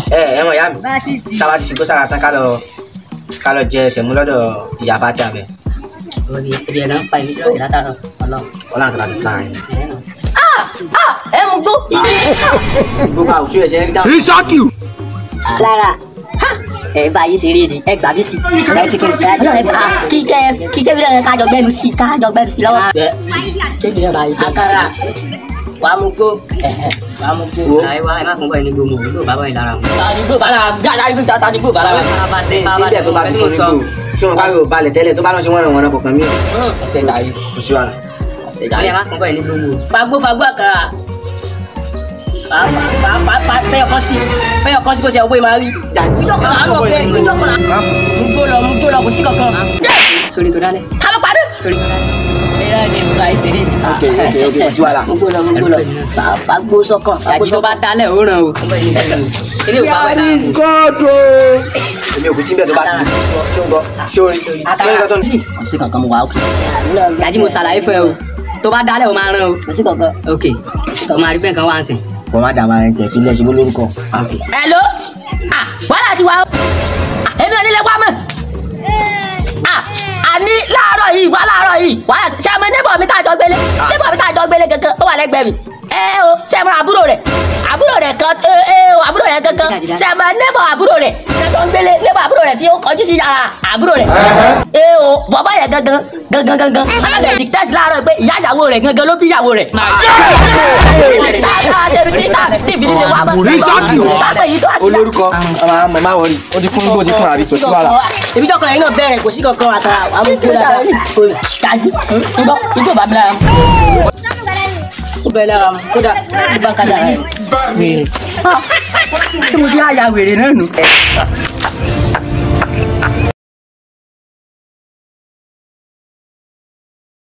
mọ̀ ìyá mi táwa ti fi kó sára tán ká lọ jẹ sẹ̀mú lọ́dọ̀ ìyá bá tí a bẹ̀. Ibi ẹ̀gá ń pa ìbí sílọ́ọ̀tì látàrọ̀ ọlọ́run tó láti sáà yẹn. Ẹ mú gbó. Gbogbo àwùjọ ẹ̀ṣẹ̀ rí dáhùn. Ìṣákì. Lára ẹ bá yìí ṣeré ni ẹ gbà mí sí ẹ ti kiri sí ẹ kíkẹ́ bí lẹ́yìn kájọ gbẹ́nu sí lọ́wọ́. kébì náà bá yí àkàrà wàá mú gbó àìwá ẹ má fún bọ́ọ̀ ní gbó mu ló bá bọ́ọ̀ lára mu. tanigbó bala tanigbó bala. síbẹ̀ tó bá ti fún mi gbò tí wọn bá yóò balẹ̀ tẹ́lẹ̀ tó bá lọ sí wọn ràn kọ̀ọ̀kan mi. ọ̀sẹ̀ ìdarí. kò sí wàhálà. ọ̀sẹ̀ ìdarí. ẹ má fún bọ́ọ̀ ní gbó mu. fagbó àkàrà fẹ́yọ̀ kọ́ sí kò sí ọgbẹ́ máa rí. Ìjọkọ̀lá ló bẹ ìjọkọ̀lá. Mú gbó lọ kò sí kankan. Sori tó dálẹ̀. Kálọ̀ padà. Sori tó dálẹ̀. Ẹ̀rọ ni ìgbà ìṣeré. ok kò sí wàhálà. Mú gbó lọ. Fagbó sọ́kàn. Ìdájí tó bá dálẹ̀ ó ràn o. Ilé ìwà wẹ̀ náà. èmi ò kú síbẹ̀ tó bá ti di ṣó ń gbọ́ sórí tó ń sí. Kò sí kankan mo wà ókè. Ìdájí mo ṣàlàyé fún ẹ o. Tó bá dálẹ̀ o máa ràn o. Kò sí kankan. Ok. O máa rí pé nǹkan wá ń sìn. kò má dàá máa ń tẹ̀ sílẹ̀ ṣubú lórúkọ. Hello. Wàhálà ti wá o. Èmi ò nílé wá mọ̀. Àní láàárọ̀ yìí wàhálà ṣe àmọ́ neighbor mi tá a jọ gbélé kankan tó wà lẹ́gbẹ̀ẹ́ mi. O ṣe àmọ́ àbúrò rẹ̀ kankan ṣe àmọ́ neighbor àbúrò rẹ̀ kankan gbélé neighbor àbúrò rẹ̀ tí ó kọjú sí yàrá àbúrò rẹ̀. O bàbá yẹn gangan alága ìdíkítẹ́sì láàárọ̀ pé ìyá ìyàwó rẹ̀ gangan ló bí ìyàwó rẹ̀. olórúkọ màmá wọrí ó di fún àbí kò sí wàhálà. Ibi tọkọ yẹn náà bẹ̀rẹ̀ kò sí kankan àtàrà àwọn ìgbó dáadáa dájú ìgbó bá mi lára mu. Ó bẹ̀rẹ̀ lára mu kódà ó bá kájà rẹ̀. Ṣé mo ti á ya wèrè náà nù?